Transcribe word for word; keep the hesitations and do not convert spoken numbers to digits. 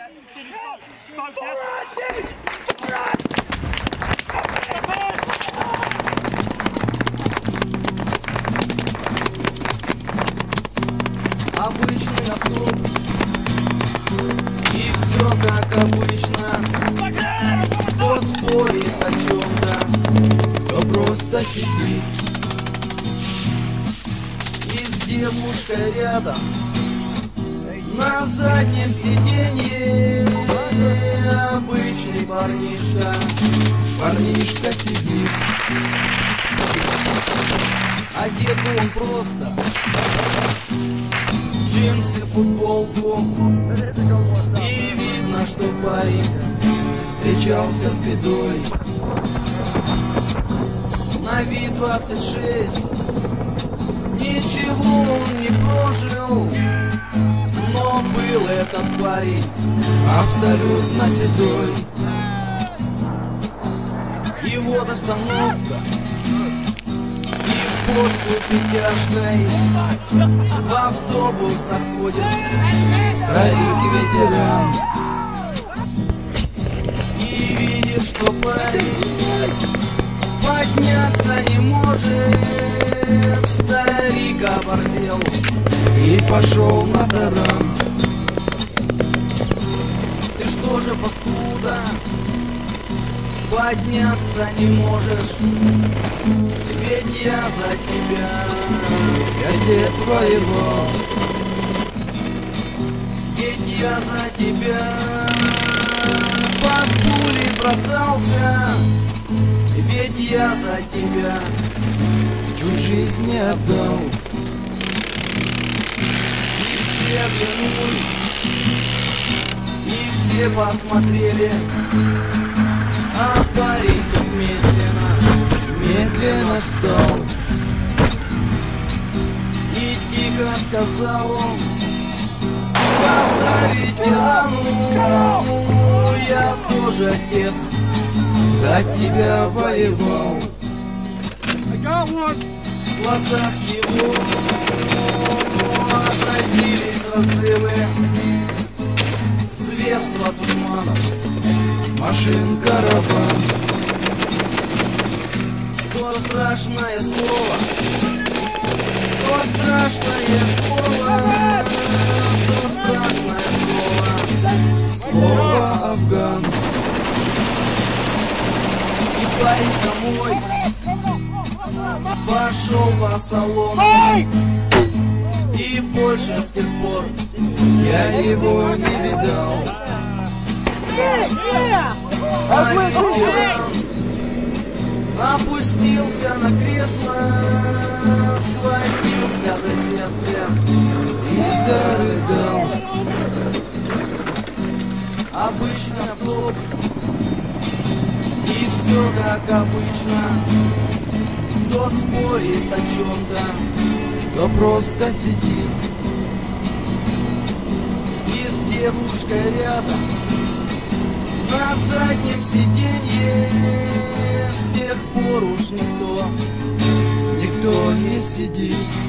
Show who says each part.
Speaker 1: Обычный автобус, и все как обычно. Кто спорит о чем-то, кто просто сидит. И с девушкой рядом на заднем сиденье обычный парнишка, парнишка сидит. Одет он просто, джинсы, футболку, и видно, что парень встречался с бедой. На вид двадцать шесть, ничего он не прожил, но был этот парень абсолютно седой. И вот остановка, и после притяжкой в автобус заходит старик-ветеран. И видит, что парень подняться не может, старик оборзел и пошел на таран. Ты что же, паскуда, подняться не можешь? Ведь я за тебя, я дед воевал. Ведь я за тебя под пули бросался. Ведь я за тебя чуть жизнь не отдал. И все оглянулись, и все посмотрели, а парень тут медленно, медленно встал. И тихо сказал он: глаза ветерану, я тоже, отец, за тебя воевал. В глазах его отразились расстрелы, зверство душманов, машин, караван. То страшное слово, то страшное слово, то страшное слово, слово Афган. И парень домой пошел по салону, и больше с тех пор я его не видал. А ветеран опустился на кресло, схватился за сердце и зарыдал. Обычный автобус, и все как обычно. Кто спорит о чем-то, кто просто сидит. И с девушкой рядом на заднем сиденье с тех пор уж никто, никто не сидит.